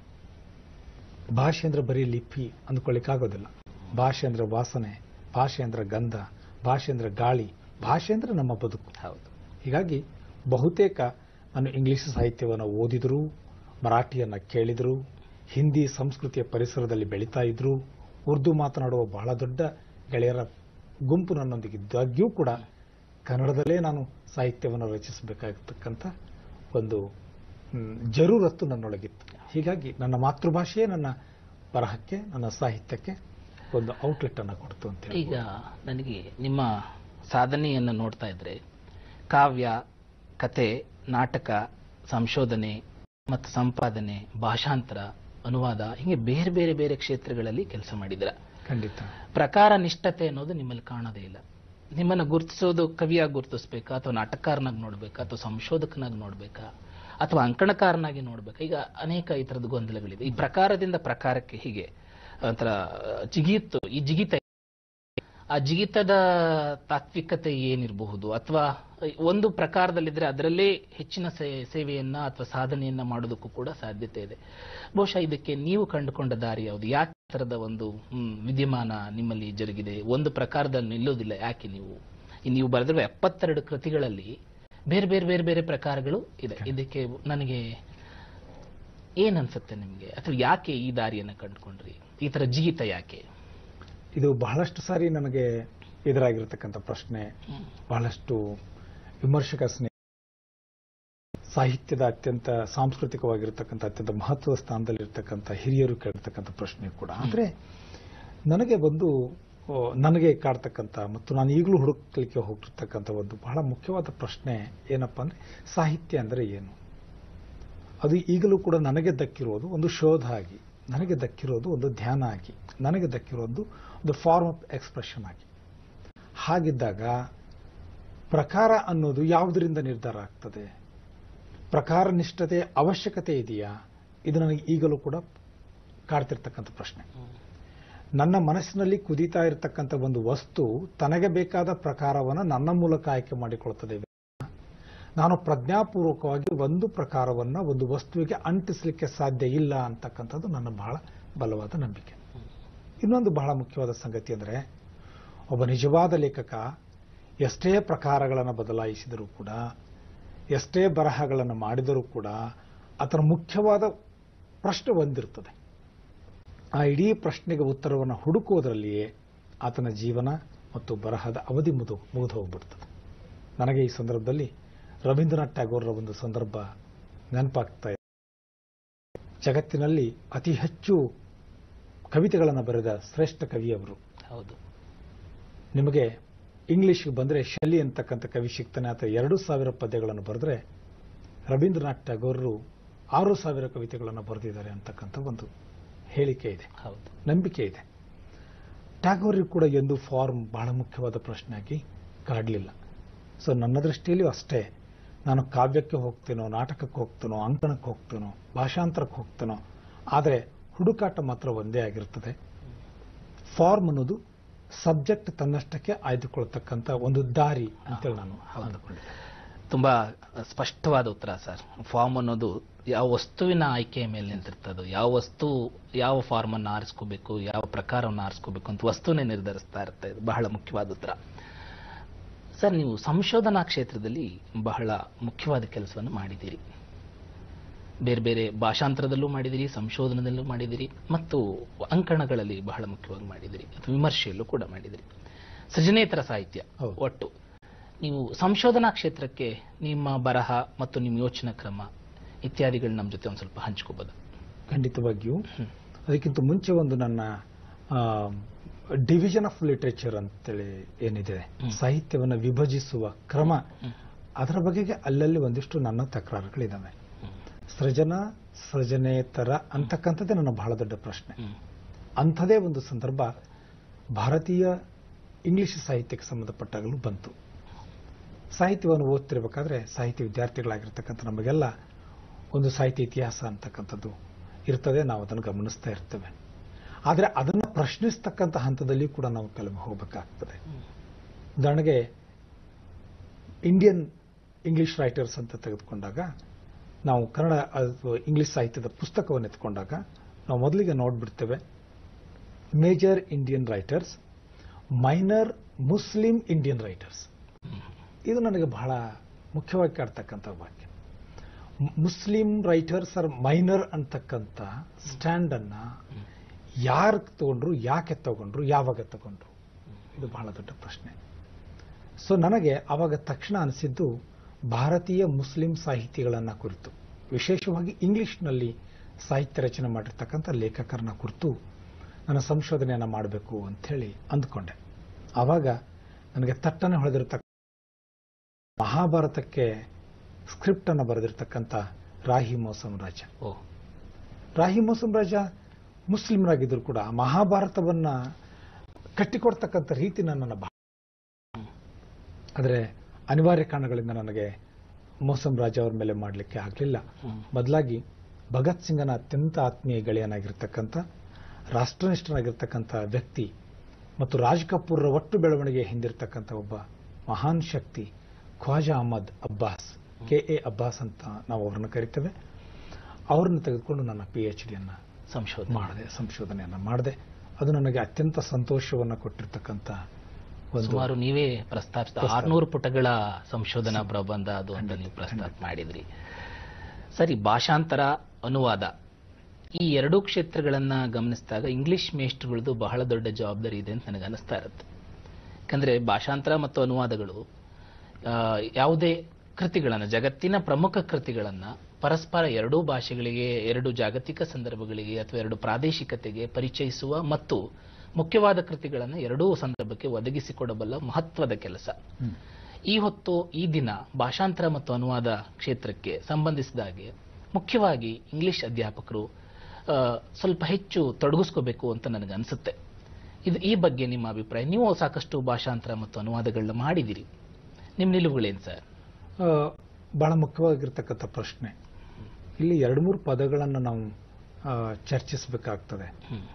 ಭಾಷೆ ಅಂದರೆ ಬರೀ ಲಿಪಿ ಅಂದ್ಕೊಳ್ಳಿಕ್ಕಾಗೋದಿಲ್ಲ. ಭಾಷೆ ಅಂದರೆ ವಾಸನೆ, ಭಾಷೆ ಅಂದರೆ ಗಂಧ, ಭಾಷೆ ಅಂದರೆ ಗಾಳಿ, ಭಾಷೆ ಅಂದರೆ ನಮ್ಮ ಬದುಕು. ಹೌದು. ಹೀಗಾಗಿ ಬಹುತೇಕ ನಾನು ಇಂಗ್ಲಿಷ್ ಸಾಹಿತ್ಯವನ್ನು ಓದಿದ್ರು, ಮರಾಠಿಯನ್ನು ಕೇಳಿದ್ರು, ಹಿಂದಿ ಸಂಸ್ಕೃತಿಯ ಪರಿಸರದಲ್ಲಿ ಬೆಳೀತಾ ಇದ್ರು, ಉರ್ದು ಮಾತನಾಡುವ ಬಹಳ ದೊಡ್ಡ ಗೆಳೆಯರ ಗುಂಪು ನನ್ನೊಂದಿಗಿದ್ದಾಗ್ಯೂ ಕೂಡ ಕನ್ನಡದಲ್ಲೇ ನಾನು ಸಾಹಿತ್ಯವನ್ನು ರಚಿಸಬೇಕಾಗಿರ್ತಕ್ಕಂಥ ಒಂದು ಜರೂರತ್ತು ನನ್ನೊಳಗಿತ್ತು. ಹೀಗಾಗಿ ನನ್ನ ಮಾತೃಭಾಷೆಯೇ ನನ್ನ ಬರಹಕ್ಕೆ, ನನ್ನ ಸಾಹಿತ್ಯಕ್ಕೆ ಒಂದು ಔಟ್ಲೆಟ್ ಅನ್ನು ಕೊಡ್ತು ಅಂತ ಹೇಳಿ. ಈಗ ನನಗೆ ನಿಮ್ಮ ಸಾಧನೆಯನ್ನು ನೋಡ್ತಾ ಇದ್ರೆ ಕಾವ್ಯ, ಕತೆ, ನಾಟಕ, ಸಂಶೋಧನೆ ಮತ್ತು ಸಂಪಾದನೆ, ಭಾಷಾಂತರ, ಅನುವಾದ, ಹೀಗೆ ಬೇರೆ ಬೇರೆ ಬೇರೆ ಕ್ಷೇತ್ರಗಳಲ್ಲಿ ಕೆಲಸ ಮಾಡಿದ್ದೀರ. ಖಂಡಿತ. ಪ್ರಕಾರ ನಿಷ್ಠತೆ ಅನ್ನೋದು ನಿಮ್ಮಲ್ಲಿ ಕಾಣೋದೇ ಇಲ್ಲ. ನಿಮ್ಮನ್ನು ಗುರುತಿಸೋದು ಕವಿಯಾಗಿ ಗುರುತಿಸ್ಬೇಕಾ, ಅಥವಾ ನಾಟಕಕಾರನಾಗಿ ನೋಡ್ಬೇಕಾ, ಅಥವಾ ಸಂಶೋಧಕನಾಗಿ ನೋಡ್ಬೇಕಾ, ಅಥವಾ ಅಂಕಣಕಾರನಾಗಿ ನೋಡ್ಬೇಕಾ? ಈಗ ಅನೇಕ ಈ ಥರದ ಗೊಂದಲಗಳಿದೆ. ಈ ಪ್ರಕಾರದಿಂದ ಪ್ರಕಾರಕ್ಕೆ ಹೀಗೆ ಒಂಥರ ಜಿಗಿಯುತ್ತು. ಈ ಜಿಗಿತ, ಆ ಜಿಗಿತದ ತಾತ್ವಿಕತೆ ಏನಿರಬಹುದು? ಅಥವಾ ಒಂದು ಪ್ರಕಾರದಲ್ಲಿದ್ರೆ ಅದರಲ್ಲೇ ಹೆಚ್ಚಿನ ಸೇವೆಯನ್ನ ಅಥವಾ ಸಾಧನೆಯನ್ನ ಮಾಡೋದಕ್ಕೂ ಕೂಡ ಸಾಧ್ಯತೆ ಇದೆ. ಬಹುಶಃ ಇದಕ್ಕೆ ನೀವು ಕಂಡುಕೊಂಡ ದಾರಿ ಯಾವುದು? ಯಾಕೆ ತರದ ಒಂದು ವಿದ್ಯಮಾನ ನಿಮ್ಮಲ್ಲಿ ಜರುಗಿದೆ? ಒಂದು ಪ್ರಕಾರದಲ್ಲಿ ನಿಲ್ಲೋದಿಲ್ಲ ಯಾಕೆ? ನೀವು ನೀವು ಬರೆದಿರುವ ಎಪ್ಪತ್ತೆರಡು ಕೃತಿಗಳಲ್ಲಿ ಬೇರೆ ಬೇರೆ ಬೇರೆ ಬೇರೆ ಪ್ರಕಾರಗಳು ಇದೆ. ಇದಕ್ಕೆ ನನಗೆ ಏನನ್ಸುತ್ತೆ ನಿಮಗೆ? ಅಥವಾ ಯಾಕೆ ಈ ದಾರಿಯನ್ನು ಕಂಡುಕೊಂಡ್ರಿ? ಈ ತರ ಜಿಗಿತ ಯಾಕೆ? ಇದು ಬಹಳಷ್ಟು ಸಾರಿ ನನಗೆ ಎದುರಾಗಿರ್ತಕ್ಕಂಥ ಪ್ರಶ್ನೆ. ಬಹಳಷ್ಟು ವಿಮರ್ಶಕ ಸ್ನೇಹ, ಸಾಹಿತ್ಯದ ಅತ್ಯಂತ ಸಾಂಸ್ಕೃತಿಕವಾಗಿರ್ತಕ್ಕಂಥ ಅತ್ಯಂತ ಮಹತ್ವದ ಸ್ಥಾನದಲ್ಲಿರ್ತಕ್ಕಂಥ ಹಿರಿಯರು ಕೇಳಿರ್ತಕ್ಕಂಥ ಪ್ರಶ್ನೆ ಕೂಡ. ಆದರೆ ನನಗೆ ಒಂದು ನನಗೆ ಕಾಡ್ತಕ್ಕಂಥ ಮತ್ತು ನಾನು ಈಗಲೂ ಹುಡುಕಲಿಕ್ಕೆ ಹೋಗ್ತಿರ್ತಕ್ಕಂಥ ಒಂದು ಬಹಳ ಮುಖ್ಯವಾದ ಪ್ರಶ್ನೆ ಏನಪ್ಪ ಅಂದರೆ, ಸಾಹಿತ್ಯ ಅಂದರೆ ಏನು? ಅದು ಈಗಲೂ ಕೂಡ ನನಗೆ ದಕ್ಕಿರೋದು ಒಂದು ಶೋಧ ಆಗಿ, ನನಗೆ ದಕ್ಕಿರೋದು ಒಂದು ಧ್ಯಾನ ಆಗಿ, ನನಗೆ ದಕ್ಕಿರೋದು ಒಂದು ಫಾರ್ಮ್ ಆಫ್ ಎಕ್ಸ್ಪ್ರೆಷನ್ ಆಗಿ. ಹಾಗಿದ್ದಾಗ ಪ್ರಕಾರ ಅನ್ನೋದು ಯಾವುದರಿಂದ ನಿರ್ಧಾರ ಆಗ್ತದೆ? ಪ್ರಕಾರ ನಿಷ್ಠತೆ ಅವಶ್ಯಕತೆ ಇದೆಯಾ? ಇದು ನನಗೆ ಈಗಲೂ ಕೂಡ ಕಾಡ್ತಿರ್ತಕ್ಕಂಥ ಪ್ರಶ್ನೆ. ನನ್ನ ಮನಸ್ಸಿನಲ್ಲಿ ಕುದೀತಾ ಇರತಕ್ಕಂಥ ಒಂದು ವಸ್ತು ತನಗೆ ಬೇಕಾದ ಪ್ರಕಾರವನ್ನು ನನ್ನ ಮೂಲಕ ಆಯ್ಕೆ ಮಾಡಿಕೊಳ್ತದೆ. ನಾನು ಪ್ರಜ್ಞಾಪೂರ್ವಕವಾಗಿ ಒಂದು ಪ್ರಕಾರವನ್ನು ಒಂದು ವಸ್ತುವಿಗೆ ಅಂಟಿಸಲಿಕ್ಕೆ ಸಾಧ್ಯ ಇಲ್ಲ ಅಂತಕ್ಕಂಥದ್ದು ನನ್ನ ಬಹಳ ಬಲವಾದ ನಂಬಿಕೆ. ಇನ್ನೊಂದು ಬಹಳ ಮುಖ್ಯವಾದ ಸಂಗತಿ ಅಂದರೆ, ಒಬ್ಬ ನಿಜವಾದ ಲೇಖಕ ಎಷ್ಟೇ ಪ್ರಕಾರಗಳನ್ನು ಬದಲಾಯಿಸಿದರೂ ಕೂಡ, ಎಷ್ಟೇ ಬರಹಗಳನ್ನು ಮಾಡಿದರೂ ಕೂಡ ಆತನ ಮುಖ್ಯವಾದ ಪ್ರಶ್ನೆ ಒಂದಿರ್ತದೆ. ಆ ಇಡೀ ಪ್ರಶ್ನೆಗೆ ಉತ್ತರವನ್ನು ಹುಡುಕುವುದರಲ್ಲಿಯೇ ಆತನ ಜೀವನ ಮತ್ತು ಬರಹದ ಅವಧಿ ಮುದು ಮುಗಿದು ಹೋಗ್ಬಿಡ್ತದೆ. ನನಗೆ ಈ ಸಂದರ್ಭದಲ್ಲಿ ರವೀಂದ್ರನಾಥ್ ಟ್ಯಾಗೋರ್ರ ಒಂದು ಸಂದರ್ಭ ನೆನಪಾಗ್ತಾ ಇದೆ. ಜಗತ್ತಿನಲ್ಲಿ ಅತಿ ಹೆಚ್ಚು ಕವಿತೆಗಳನ್ನು ಬರೆದ ಶ್ರೇಷ್ಠ ಕವಿಯವರು. ಹೌದು. ನಿಮಗೆ ಇಂಗ್ಲಿಷ್ಗೆ ಬಂದರೆ ಶೆಲ್ಲಿ ಅಂತಕ್ಕಂಥ ಕವಿ ಸಿಗ್ತಾನೆ, ಆತ ಎರಡು ಸಾವಿರ ಪದ್ಯಗಳನ್ನು ಬರೆದ್ರೆ ರವೀಂದ್ರನಾಥ್ ಟಾಗೋರರು ಆರು ಸಾವಿರ ಕವಿತೆಗಳನ್ನು ಬರೆದಿದ್ದಾರೆ ಅಂತಕ್ಕಂಥ ಒಂದು ಹೇಳಿಕೆ ಇದೆ, ಹೌದು, ನಂಬಿಕೆ ಇದೆ. ಟ್ಯಾಗೋರಿಗೆ ಕೂಡ ಎಂದು ಫಾರ್ಮ್ ಬಹಳ ಮುಖ್ಯವಾದ ಪ್ರಶ್ನೆಯಾಗಿ ಕಾಡಲಿಲ್ಲ. ಸೊ ನನ್ನ ದೃಷ್ಟಿಯಲ್ಲೂ ಅಷ್ಟೇ, ನಾನು ಕಾವ್ಯಕ್ಕೆ ಹೋಗ್ತೇನೋ, ನಾಟಕಕ್ಕೆ ಹೋಗ್ತೇನೋ, ಅಂಕಣಕ್ಕೆ ಹೋಗ್ತೇನೋ, ಭಾಷಾಂತರಕ್ಕೆ ಹೋಗ್ತೇನೋ, ಆದರೆ ಹುಡುಕಾಟ ಮಾತ್ರ ಒಂದೇ ಆಗಿರ್ತದೆ. ಫಾರ್ಮ್ ಅನ್ನೋದು ಸಬ್ಜೆಕ್ಟ್ ತನ್ನಷ್ಟಕ್ಕೆ ಆಯ್ದುಕೊಳ್ತಕ್ಕಂಥ ಒಂದು ದಾರಿ ಅಂತೇಳಿ ನಾನು ಅಂದುಕೊಂಡಿದ್ದೆ. ತುಂಬಾ ಸ್ಪಷ್ಟವಾದ ಉತ್ತರ ಸರ್. ಫಾರ್ಮ್ ಅನ್ನೋದು ಯಾವ ವಸ್ತುವಿನ ಆಯ್ಕೆಯ ಮೇಲೆ ನಿಂತಿರ್ತದೆ, ಯಾವ ವಸ್ತು ಯಾವ ಫಾರ್ಮ್ ಅನ್ನು ಆರಿಸ್ಕೋಬೇಕು, ಯಾವ ಪ್ರಕಾರವನ್ನು ಆರಿಸ್ಕೋಬೇಕು ಅಂತ ವಸ್ತುವನ್ನೇ ನಿರ್ಧರಿಸ್ತಾ ಇರುತ್ತೆ. ಇದು ಬಹಳ ಮುಖ್ಯವಾದ ಉತ್ತರ ಸರ್. ನೀವು ಸಂಶೋಧನಾ ಕ್ಷೇತ್ರದಲ್ಲಿ ಬಹಳ ಮುಖ್ಯವಾದ ಕೆಲಸವನ್ನು ಮಾಡಿದ್ದೀರಿ. ಬೇರೆ ಬೇರೆ ಭಾಷಾಂತರದಲ್ಲೂ ಮಾಡಿದಿರಿ, ಸಂಶೋಧನದಲ್ಲೂ ಮಾಡಿದಿರಿ, ಮತ್ತು ಅಂಕಣಗಳಲ್ಲಿ ಬಹಳ ಮುಖ್ಯವಾಗಿ ಮಾಡಿದಿರಿ, ಅಥವಾ ವಿಮರ್ಶೆಯಲ್ಲೂ ಕೂಡ ಮಾಡಿದಿರಿ. ಸೃಜನೇತರ ಸಾಹಿತ್ಯ ಒಟ್ಟು. ನೀವು ಸಂಶೋಧನಾ ಕ್ಷೇತ್ರಕ್ಕೆ ನಿಮ್ಮ ಬರಹ ಮತ್ತು ನಿಮ್ಮ ಯೋಚನಾ ಕ್ರಮ ಇತ್ಯಾದಿಗಳು ನಮ್ಮ ಜೊತೆ ಒಂದು ಸ್ವಲ್ಪ ಹಂಚ್ಕೋಬಹುದು? ಖಂಡಿತವಾಗಿಯೂ. ಅದಕ್ಕಿಂತ ಮುಂಚೆ ಒಂದು ನನ್ನ ಡಿವಿಷನ್ ಆಫ್ ಲಿಟರೇಚರ್ ಅಂತೇಳಿ ಏನಿದೆ, ಸಾಹಿತ್ಯವನ್ನು ವಿಭಜಿಸುವ ಕ್ರಮ, ಅದರ ಬಗೆಗೆ ಅಲ್ಲಲ್ಲಿ ಒಂದಿಷ್ಟು ನನ್ನ ತಕರಾರುಗಳಿದ್ದಾವೆ. ಸೃಜನ ಸೃಜನೇತರ ಅಂತಕ್ಕಂಥದ್ದೇ ನನ್ನ ಬಹಳ ದೊಡ್ಡ ಪ್ರಶ್ನೆ. ಅಂಥದೇ ಒಂದು ಸಂದರ್ಭ ಭಾರತೀಯ ಇಂಗ್ಲಿಷ್ ಸಾಹಿತ್ಯಕ್ಕೆ ಸಂಬಂಧಪಟ್ಟಾಗಲೂ ಬಂತು. ಸಾಹಿತ್ಯವನ್ನು ಓದ್ತಿರ್ಬೇಕಾದ್ರೆ ಸಾಹಿತ್ಯ ವಿದ್ಯಾರ್ಥಿಗಳಾಗಿರ್ತಕ್ಕಂಥ ನಮಗೆಲ್ಲ ಒಂದು ಸಾಹಿತ್ಯ ಇತಿಹಾಸ ಅಂತಕ್ಕಂಥದ್ದು ಇರ್ತದೆ, ನಾವು ಅದನ್ನು ಗಮನಿಸ್ತಾ ಇರ್ತೇವೆ. ಆದರೆ ಅದನ್ನು ಪ್ರಶ್ನಿಸ್ತಕ್ಕಂಥ ಹಂತದಲ್ಲಿ ಕೂಡ ನಾವು ಕೆಲವು ಹೋಗಬೇಕಾಗ್ತದೆ. ಉದಾಹರಣೆಗೆ ಇಂಡಿಯನ್ ಇಂಗ್ಲಿಷ್ ರೈಟರ್ಸ್ ಅಂತ ತೆಗೆದುಕೊಂಡಾಗ, ನಾವು ಕನ್ನಡ ಇಂಗ್ಲಿಷ್ ಸಾಹಿತ್ಯದ ಪುಸ್ತಕವನ್ನು ಎತ್ಕೊಂಡಾಗ ನಾವು ಮೊದಲಿಗೆ ನೋಡ್ಬಿಡ್ತೇವೆ major Indian writers, minor Muslim Indian writers. ಇದು ನನಗೆ ಬಹಳ ಮುಖ್ಯವಾಗಿ ಕಾಡ್ತಕ್ಕಂಥ ವಾಕ್ಯ. ಮುಸ್ಲಿಂ ರೈಟರ್ಸ್ ಆರ್ ಮೈನರ್ ಅಂತಕ್ಕಂಥ ಸ್ಟ್ಯಾಂಡ್ ಅನ್ನ ಯಾರು ತಗೊಂಡ್ರು, ಯಾಕೆ ತಗೊಂಡ್ರು, ಯಾವಾಗ ತಗೊಂಡ್ರು, ಇದು ಬಹಳ ದೊಡ್ಡ ಪ್ರಶ್ನೆ. ಸೊ ನನಗೆ ಆವಾಗ ತಕ್ಷಣ ಅನಿಸಿದ್ದು ಭಾರತೀಯ ಮುಸ್ಲಿಂ ಸಾಹಿತಿಗಳನ್ನ ಕುರಿತು, ವಿಶೇಷವಾಗಿ ಇಂಗ್ಲಿಷ್ನಲ್ಲಿ ಸಾಹಿತ್ಯ ರಚನೆ ಮಾಡಿರ್ತಕ್ಕಂಥ ಲೇಖಕರನ್ನ ಕುರಿತು ನನ್ನ ಸಂಶೋಧನೆಯನ್ನು ಮಾಡಬೇಕು ಅಂಥೇಳಿ ಅಂದ್ಕೊಂಡೆ. ಆವಾಗ ನನಗೆ ತಟ್ಟನೆ ಹೊಳೆದಿರತಕ್ಕ ಮಹಾಭಾರತಕ್ಕೆ ಸ್ಕ್ರಿಪ್ಟ್ ಅನ್ನು ಬರೆದಿರ್ತಕ್ಕಂಥ ರಾಹಿ ಮೋಸಂ ರಾಜ. ಓ ರಾಹಿ ಮೋಸಂ ರಾಜ ಮುಸ್ಲಿಮರಾಗಿದ್ರು ಕೂಡ ಮಹಾಭಾರತವನ್ನ ಕಟ್ಟಿಕೊಡ್ತಕ್ಕಂಥ ರೀತಿ ನನ್ನನ್ನು ಬಹಳ, ಆದರೆ ಅನಿವಾರ್ಯ ಕಾರಣಗಳಿಂದ ನನಗೆ ಮೋಸಂ ರಾಜ ಅವರ ಮೇಲೆ ಮಾಡಲಿಕ್ಕೆ ಆಗಲಿಲ್ಲ. ಬದಲಾಗಿ ಭಗತ್ ಸಿಂಗನ ಅತ್ಯಂತ ಆತ್ಮೀಯ ಗೆಳೆಯನಾಗಿರ್ತಕ್ಕಂಥ, ರಾಷ್ಟ್ರನಿಷ್ಠನಾಗಿರ್ತಕ್ಕಂಥ ವ್ಯಕ್ತಿ ಮತ್ತು ರಾಜ್ ಕಪೂರ್ರ ಒಟ್ಟು ಬೆಳವಣಿಗೆ ಹಿಂದಿರ್ತಕ್ಕಂಥ ಒಬ್ಬ ಮಹಾನ್ ಶಕ್ತಿ ಖ್ವಾಜಾ ಅಹಮದ್ ಅಬ್ಬಾಸ್, ಕೆ ಎ ಅಬ್ಬಾಸ್ ಅಂತ ನಾವು ಅವರನ್ನು ಕರಿತೇವೆ, ಅವರನ್ನು ತೆಗೆದುಕೊಂಡು ನನ್ನ ಪಿ ಎಚ್ ಡಿಯನ್ನು ಸಂಶೋಧನೆ ಮಾಡಿದೆ ಸಂಶೋಧನೆಯನ್ನು ಮಾಡಿದೆ. ಅದು ನನಗೆ ಅತ್ಯಂತ ಸಂತೋಷವನ್ನು ಕೊಟ್ಟಿರ್ತಕ್ಕಂಥ ಒಂದು, ಸುಮಾರು ನೀವೇ ಪ್ರಸ್ತಾಪಿಸಿದ ಆರ್ನೂರು ಪುಟಗಳ ಸಂಶೋಧನಾ ಪ್ರಬಂಧ ಅದು ಅಂತ ನೀವು ಪ್ರಸ್ತಾಪ ಮಾಡಿದ್ರಿ. ಸರಿ, ಭಾಷಾಂತರ, ಅನುವಾದ, ಈ ಎರಡೂ ಕ್ಷೇತ್ರಗಳನ್ನ ಗಮನಿಸಿದಾಗ ಇಂಗ್ಲಿಷ್ ಮೇಷ್ಟ್ರುಗಳದ್ದು ಬಹಳ ದೊಡ್ಡ ಜವಾಬ್ದಾರಿ ಇದೆ ಅಂತ ನನಗೆ ಅನಿಸ್ತಾ ಇರುತ್ತೆ. ಯಾಕಂದ್ರೆ ಭಾಷಾಂತರ ಮತ್ತು ಅನುವಾದಗಳು ಯಾವುದೇ ಕೃತಿಗಳನ್ನು, ಜಗತ್ತಿನ ಪ್ರಮುಖ ಕೃತಿಗಳನ್ನು ಪರಸ್ಪರ ಎರಡೂ ಭಾಷೆಗಳಿಗೆ, ಎರಡು ಜಾಗತಿಕ ಸಂದರ್ಭಗಳಿಗೆ ಅಥವಾ ಎರಡು ಪ್ರಾದೇಶಿಕತೆಗೆ ಪರಿಚಯಿಸುವ ಮತ್ತು ಮುಖ್ಯವಾದ ಕೃತಿಗಳನ್ನು ಎರಡೂ ಸಂದರ್ಭಕ್ಕೆ ಒದಗಿಸಿಕೊಡಬಲ್ಲ ಮಹತ್ವದ ಕೆಲಸ. ಈ ಹೊತ್ತು ಈ ದಿನ ಭಾಷಾಂತರ ಮತ್ತು ಅನುವಾದ ಕ್ಷೇತ್ರಕ್ಕೆ ಸಂಬಂಧಿಸಿದ ಹಾಗೆ ಮುಖ್ಯವಾಗಿ ಇಂಗ್ಲಿಷ್ ಅಧ್ಯಾಪಕರು ಸ್ವಲ್ಪ ಹೆಚ್ಚು ತೊಡಗಿಸ್ಕೋಬೇಕು ಅಂತ ನನಗೆ ಅನಿಸುತ್ತೆ. ಇದು ಈ ಬಗ್ಗೆ ನಿಮ್ಮ ಅಭಿಪ್ರಾಯ? ನೀವು ಸಾಕಷ್ಟು ಭಾಷಾಂತರ ಮತ್ತು ಅನುವಾದಗಳನ್ನ ಮಾಡಿದಿರಿ, ನಿಮ್ಮ ನಿಲುವುಗಳೇನು ಸರ್? ಬಹಳ ಮುಖ್ಯವಾಗಿರ್ತಕ್ಕಂಥ ಪ್ರಶ್ನೆ. ಇಲ್ಲಿ ಎರಡು ಮೂರು ಪದಗಳನ್ನು ನಾವು ಚರ್ಚಿಸಬೇಕಾಗ್ತದೆ.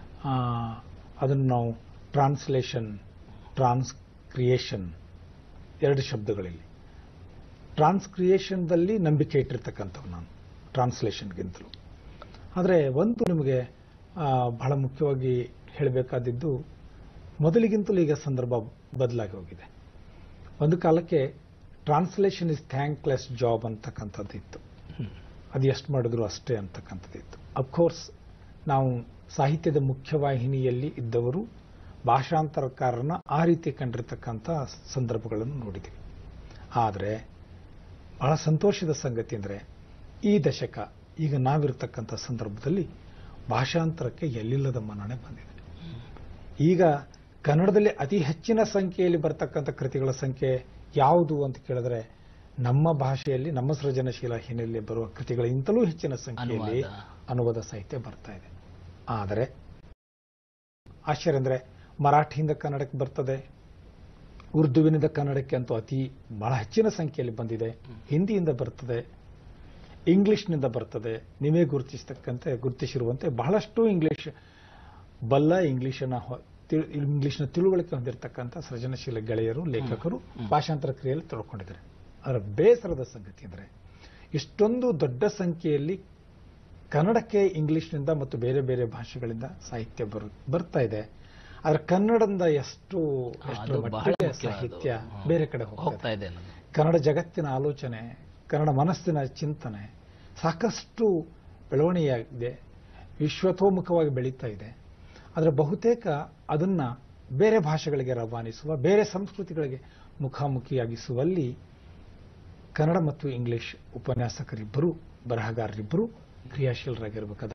ಅದನ್ನು ನಾವು ಟ್ರಾನ್ಸ್ಲೇಷನ್, ಟ್ರಾನ್ಸ್ಕ್ರಿಯೇಷನ್ ಎರಡು ಶಬ್ದಗಳಲ್ಲಿ. ಟ್ರಾನ್ಸ್ಕ್ರಿಯೇಷನ್ದಲ್ಲಿ ನಂಬಿಕೆ ಇಟ್ಟಿರ್ತಕ್ಕಂಥವು ನಾನು, ಟ್ರಾನ್ಸ್ಲೇಷನ್ಗಿಂತಲೂ. ಆದರೆ ಒಂದು ನಿಮಗೆ ಬಹಳ ಮುಖ್ಯವಾಗಿ ಹೇಳಬೇಕಾದಿದ್ದು, ಮೊದಲಿಗಿಂತಲೂ ಈಗ ಸಂದರ್ಭ ಬದಲಾಗಿ ಹೋಗಿದೆ. ಒಂದು ಕಾಲಕ್ಕೆ ಟ್ರಾನ್ಸ್ಲೇಷನ್ ಇಸ್ ಥ್ಯಾಂಕ್ಲೆಸ್ ಜಾಬ್ ಅಂತಕ್ಕಂಥದ್ದು ಇತ್ತು, ಅದು ಎಷ್ಟು ಮಾಡಿದ್ರು ಅಷ್ಟೇ ಅಂತಕ್ಕಂಥದ್ದು ಇತ್ತು. ಅಫ್ಕೋರ್ಸ್ ನಾವು ಸಾಹಿತ್ಯದ ಮುಖ್ಯವಾಹಿನಿಯಲ್ಲಿ ಇದ್ದವರು ಭಾಷಾಂತರಕಾರರನ್ನ ಆ ರೀತಿ ಕಂಡಿರ್ತಕ್ಕಂಥ ಸಂದರ್ಭಗಳನ್ನು ನೋಡಿದ್ದೀವಿ. ಆದರೆ ಬಹಳ ಸಂತೋಷದ ಸಂಗತಿ ಅಂದರೆ ಈ ದಶಕ, ಈಗ ನಾವಿರ್ತಕ್ಕಂಥ ಸಂದರ್ಭದಲ್ಲಿ ಭಾಷಾಂತರಕ್ಕೆ ಎಲ್ಲಿಲ್ಲದ ಮನ್ನಣೆ ಬಂದಿದೆ. ಈಗ ಕನ್ನಡದಲ್ಲಿ ಅತಿ ಹೆಚ್ಚಿನ ಸಂಖ್ಯೆಯಲ್ಲಿ ಬರ್ತಕ್ಕಂಥ ಕೃತಿಗಳ ಸಂಖ್ಯೆ ಯಾವುದು ಅಂತ ಕೇಳಿದ್ರೆ ನಮ್ಮ ಭಾಷೆಯಲ್ಲಿ ನಮ್ಮ ಸೃಜನಶೀಲ ಹಿನ್ನೆಲೆಯಲ್ಲಿ ಬರುವ ಕೃತಿಗಳಿಗಿಂತಲೂ ಹೆಚ್ಚಿನ ಸಂಖ್ಯೆಯಲ್ಲಿ ಅನುವಾದ ಸಾಹಿತ್ಯ ಬರ್ತಾ ಇದೆ. ಆದರೆ ಆಶ್ಚರ್ಯ ಅಂದ್ರೆ ಮರಾಠಿಯಿಂದ ಕನ್ನಡಕ್ಕೆ ಬರ್ತದೆ, ಉರ್ದುವಿನಿಂದ ಕನ್ನಡಕ್ಕೆ ಅಂತೂ ಅತಿ ಬಹಳ ಹೆಚ್ಚಿನ ಸಂಖ್ಯೆಯಲ್ಲಿ ಬಂದಿದೆ, ಹಿಂದಿಯಿಂದ ಬರ್ತದೆ, ಇಂಗ್ಲಿಷ್ನಿಂದ ಬರ್ತದೆ. ನೀವೇ ಗುರುತಿಸತಕ್ಕಂತೆ ಗುರುತಿಸಿರುವಂತೆ ಬಹಳಷ್ಟು ಇಂಗ್ಲಿಷ್ ಬಲ್ಲ ಇಂಗ್ಲಿಷನ ಇಂಗ್ಲಿಷ್ನ ತಿಳುವಳಿಕೆ ಹೊಂದಿರತಕ್ಕಂಥ ಸೃಜನಶೀಲ ಗೆಳೆಯರು ಲೇಖಕರು ಭಾಷಾಂತರ ಕ್ರಿಯೆಯಲ್ಲಿ ತೊಡ್ಕೊಂಡಿದ್ದಾರೆ. ಅದರ ಬೇಸರದ ಸಂಗತಿ ಅಂದರೆ ಇಷ್ಟೊಂದು ದೊಡ್ಡ ಸಂಖ್ಯೆಯಲ್ಲಿ ಕನ್ನಡಕ್ಕೆ ಇಂಗ್ಲಿಷ್ನಿಂದ ಮತ್ತು ಬೇರೆ ಬೇರೆ ಭಾಷೆಗಳಿಂದ ಸಾಹಿತ್ಯ ಬರು ಬರ್ತಾ ಇದೆ. ಆದರೆ ಕನ್ನಡದಿಂದ ಎಷ್ಟು ಎಷ್ಟು ಮಟ್ಟಿಗೆ ಸಾಹಿತ್ಯ ಬೇರೆ ಕಡೆ ಹೋಗ್ತಾ ಇದೆ. ಕನ್ನಡ ಜಗತ್ತಿನ ಆಲೋಚನೆ, ಕನ್ನಡ ಮನಸ್ಸಿನ ಚಿಂತನೆ ಸಾಕಷ್ಟು ಬೆಳವಣಿಗೆಯಾಗಿದೆ, ವಿಶ್ವತೋಮುಖವಾಗಿ ಬೆಳೀತಾ ಇದೆ. ಆದರೆ ಬಹುತೇಕ ಅದನ್ನ ಬೇರೆ ಭಾಷೆಗಳಿಗೆ ರವಾನಿಸುವ, ಬೇರೆ ಸಂಸ್ಕೃತಿಗಳಿಗೆ ಮುಖಾಮುಖಿಯಾಗಿಸುವಲ್ಲಿ ಕನ್ನಡ ಮತ್ತು ಇಂಗ್ಲಿಷ್ ಉಪನ್ಯಾಸಕರಿಬ್ಬರು, ಬರಹಗಾರರಿಬ್ಬರು ಕ್ರಿಯಾಶೀಲರಾಗಿರ್ಬೇಕಾದ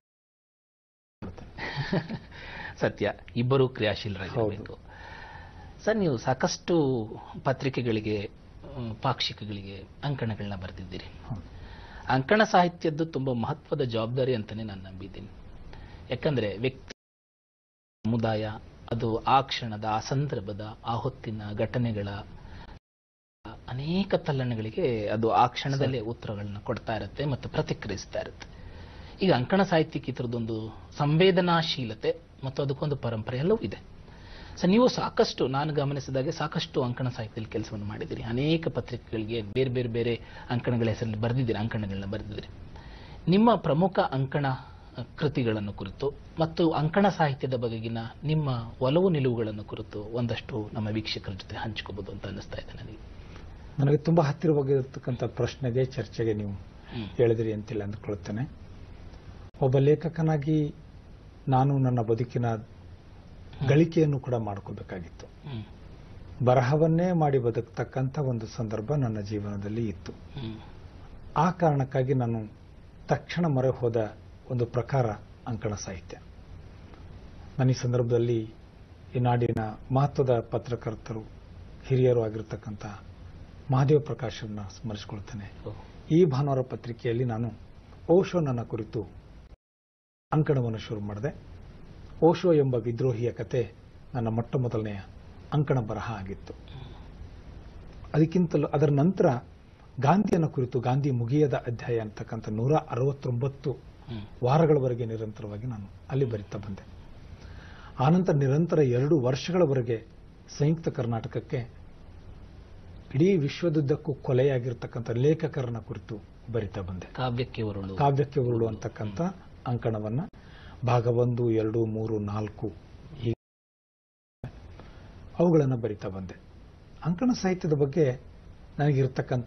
ಸತ್ಯ, ಇಬ್ಬರು ಕ್ರಿಯಾಶೀಲರಾಗಿರಬೇಕು. ಸರ್, ನೀವು ಸಾಕಷ್ಟು ಪತ್ರಿಕೆಗಳಿಗೆ, ಪಾಕ್ಷಿಕಗಳಿಗೆ ಅಂಕಣಗಳನ್ನ ಬರೆದಿದ್ದೀರಿ. ಅಂಕಣ ಸಾಹಿತ್ಯದ್ದು ತುಂಬಾ ಮಹತ್ವದ ಜವಾಬ್ದಾರಿ ಅಂತಾನೆ ನಾನು ನಂಬಿದ್ದೀನಿ. ಯಾಕಂದ್ರೆ ವ್ಯಕ್ತಿ, ಸಮುದಾಯ, ಅದು ಆ ಕ್ಷಣದ, ಆ ಸಂದರ್ಭದ, ಆ ಹೊತ್ತಿನ ಘಟನೆಗಳ ಅನೇಕ ತಲ್ಲಣಗಳಿಗೆ ಅದು ಆ ಕ್ಷಣದಲ್ಲೇ ಉತ್ತರಗಳನ್ನ ಕೊಡ್ತಾ ಇರುತ್ತೆ ಮತ್ತು ಪ್ರತಿಕ್ರಿಯಿಸ್ತಾ ಇರುತ್ತೆ. ಈಗ ಅಂಕಣ ಸಾಹಿತ್ಯಕ್ಕೆ ಈ ಥರದೊಂದು ಸಂವೇದನಾಶೀಲತೆ ಮತ್ತು ಅದಕ್ಕೊಂದು ಪರಂಪರೆ ಎಲ್ಲವೂ ಇದೆ. ಸೊ ನೀವು ಸಾಕಷ್ಟು, ನಾನು ಗಮನಿಸಿದಾಗೆ ಸಾಕಷ್ಟು ಅಂಕಣ ಸಾಹಿತ್ಯದಲ್ಲಿ ಕೆಲಸವನ್ನು ಮಾಡಿದ್ದೀರಿ. ಅನೇಕ ಪತ್ರಿಕೆಗಳಿಗೆ ಬೇರೆ ಬೇರೆ ಬೇರೆ ಅಂಕಣಗಳ ಹೆಸರಲ್ಲಿ ಬರೆದಿದ್ದೀರಿ, ಅಂಕಣಗಳನ್ನ ಬರೆದಿದ್ದೀರಿ. ನಿಮ್ಮ ಪ್ರಮುಖ ಅಂಕಣ ಕೃತಿಗಳನ್ನು ಕುರಿತು ಮತ್ತು ಅಂಕಣ ಸಾಹಿತ್ಯದ ಬಗೆಗಿನ ನಿಮ್ಮ ಒಲವು ನಿಲುವುಗಳನ್ನು ಕುರಿತು ಒಂದಷ್ಟು ನಮ್ಮ ವೀಕ್ಷಕರ ಜೊತೆ ಹಂಚ್ಕೋಬಹುದು ಅಂತ ಅನ್ನಿಸ್ತಾ ಇದೆ ನನಗೆ. ನನಗೆ ತುಂಬಾ ಹತ್ತಿರವಾಗಿರತಕ್ಕಂಥ ಪ್ರಶ್ನೆಗೆ, ಚರ್ಚೆಗೆ ನೀವು ಹೇಳಿದಿರಿ ಅಂತಿಲ್ಲ ಅಂದ್ಕೊಳ್ತೇನೆ. ಒಬ್ಬ ಲೇಖಕನಾಗಿ ನಾನು ನನ್ನ ಬದುಕಿನ ಗಳಿಕೆಯನ್ನು ಕೂಡ ಮಾಡ್ಕೋಬೇಕಾಗಿತ್ತು. ಬರಹವನ್ನೇ ಮಾಡಿ ಬದುಕತಕ್ಕಂಥ ಒಂದು ಸಂದರ್ಭ ನನ್ನ ಜೀವನದಲ್ಲಿ ಇತ್ತು. ಆ ಕಾರಣಕ್ಕಾಗಿ ನಾನು ತಕ್ಷಣ ಮೊರೆ ಹೋದ ಒಂದು ಪ್ರಕಾರ ಅಂಕಣ ಸಾಹಿತ್ಯ. ನಾನು ಈ ಸಂದರ್ಭದಲ್ಲಿ ಈ ನಾಡಿನ ಮಹತ್ವದ ಪತ್ರಕರ್ತರು, ಹಿರಿಯರು ಆಗಿರತಕ್ಕಂಥ ಮಹಾದೇವ ಪ್ರಕಾಶನ್ನ ಸ್ಮರಿಸಿಕೊಳ್ತೇನೆ. ಈ ಭಾನುವಾರ ಪತ್ರಿಕೆಯಲ್ಲಿ ನಾನು ಓಶೋ ನನ್ನ ಕುರಿತು ಅಂಕಣವನ್ನು ಶುರು ಮಾಡಿದೆ. ಓಶೋ ಎಂಬ ವಿದ್ರೋಹಿಯ ಕತೆ ನನ್ನ ಮೊಟ್ಟ ಮೊದಲನೆಯ ಅಂಕಣ ಬರಹ ಆಗಿತ್ತು. ಅದಕ್ಕಿಂತಲೂ ಅದರ ನಂತರ ಗಾಂಧಿಯನ್ನ ಕುರಿತು ಗಾಂಧಿ ಮುಗಿಯದ ಅಧ್ಯಾಯ ಅಂತಕ್ಕಂಥ ನೂರ ಅರವತ್ತೊಂಬತ್ತು ವಾರಗಳವರೆಗೆ ನಿರಂತರವಾಗಿ ನಾನು ಅಲ್ಲಿ ಬರಿತಾ ಬಂದೆ. ಆನಂತರ ನಿರಂತರ ಎರಡು ವರ್ಷಗಳವರೆಗೆ ಸಂಯುಕ್ತ ಕರ್ನಾಟಕಕ್ಕೆ ಇಡೀ ವಿಶ್ವದುದ್ದಕ್ಕೂ ಕೊಲೆಯಾಗಿರ್ತಕ್ಕಂಥ ಲೇಖಕರನ್ನ ಕುರಿತು ಬರಿತಾ ಬಂದೆ. ಕಾವ್ಯಕ್ಕೆ ಉರುಳು ಕಾವ್ಯಕ್ಕೆ ಉರುಳು ಅಂತಕ್ಕಂಥ ಅಂಕಣವನ್ನ ಭಾಗ ಒಂದು, ಎರಡು, ಮೂರು, ನಾಲ್ಕು ಹೀಗೆ ಅವುಗಳನ್ನು ಬರಿತಾ ಬಂದೆ. ಅಂಕಣ ಸಾಹಿತ್ಯದ ಬಗ್ಗೆ ನನಗಿರ್ತಕ್ಕಂಥ